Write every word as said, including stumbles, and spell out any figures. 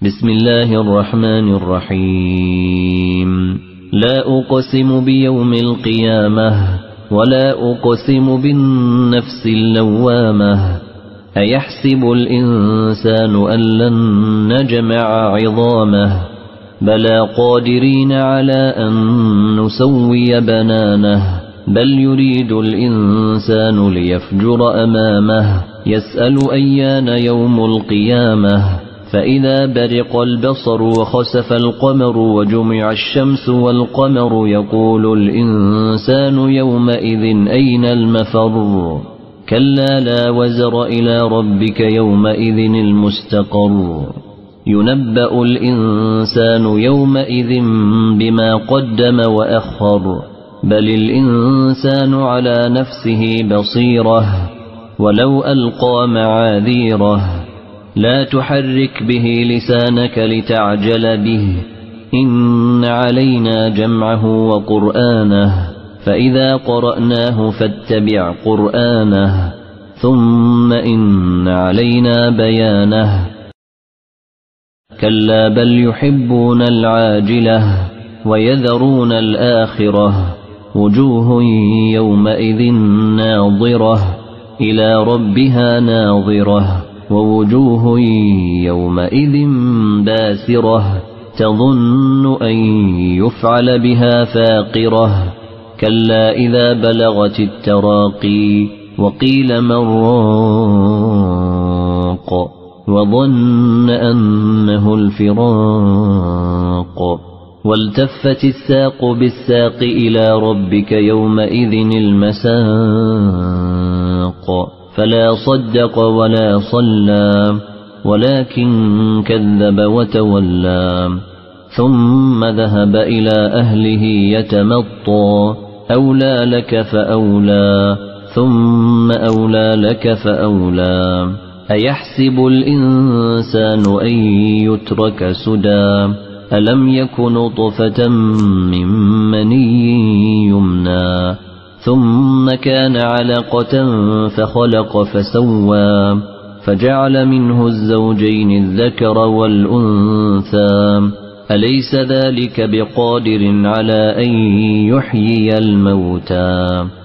بسم الله الرحمن الرحيم لا أقسم بيوم القيامة ولا أقسم بالنفس اللوامة أيحسب الإنسان أن لن نجمع عظامه بلى قادرين على أن نسوي بنانه بل يريد الإنسان ليفجر أمامه يسأل أيان يوم القيامة فإذا برق البصر وخسف القمر وجمع الشمس والقمر يقول الإنسان يومئذ أين المفر كلا لا وزر إلى ربك يومئذ المستقر ينبأ الإنسان يومئذ بما قدم وأخر بل الإنسان على نفسه بصيرة ولو ألقى معاذيره لا تحرك به لسانك لتعجل به إن علينا جمعه وقرآنه فإذا قرأناه فاتبع قرآنه ثم إن علينا بيانه كلا بل يحبون العاجلة ويذرون الآخرة وجوه يومئذ ناظرة إلى ربها ناظرة ووجوه يومئذ باسرة تظن أن يفعل بها فاقرة كلا إذا بلغت التراقي وقيل من راق وظن أنه الفراق والتفت الساق بالساق إلى ربك يومئذ المساق فلا صدق ولا صلى ولكن كذب وتولى ثم ذهب إلى أهله يتمطى أولى لك فأولى ثم أولى لك فأولى أيحسب الإنسان أن يترك سدى ألم يكن نطفة من مني يمنى ثم كان علقة فخلق فسوى فجعل منه الزوجين الذكر والأنثى أليس ذلك بقادر على أن يحيي الموتى